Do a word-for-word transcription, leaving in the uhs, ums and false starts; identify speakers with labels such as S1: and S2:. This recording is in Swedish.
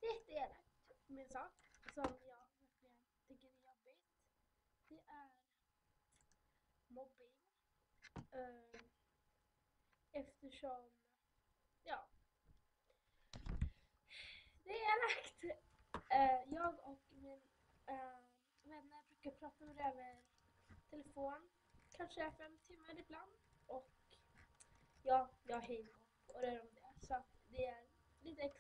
S1: jätteelakt min sak som jag verkligen tycker är jobbigt. Det är mobbing. Uh, eftersom, ja, det är elakt. Uh, jag och min uh, vänner brukar prata med det över telefon. Kanske fem timmar ibland. Och ja, jag hejar på det om det. Så att det är lite